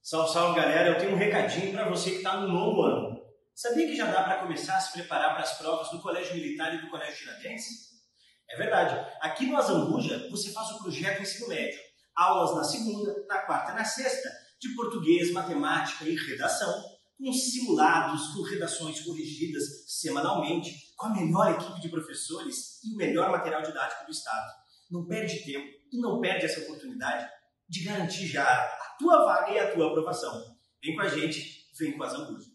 Salve, salve, galera! Eu tenho um recadinho para você que está no novo ano. Sabia que já dá para começar a se preparar para as provas do Colégio Militar e do Colégio Tiradentes? É verdade. Aqui no Azambuja, você faz o projeto ensino médio. Aulas na segunda, na quarta e na sexta, de português, matemática e redação, com simulados, com redações corrigidas semanalmente, com a melhor equipe de professores e o melhor material didático do estado. Não perde tempo e não perde essa oportunidade de garantir já a tua vaga e a tua aprovação. Vem com a gente, vem com a Azambuja.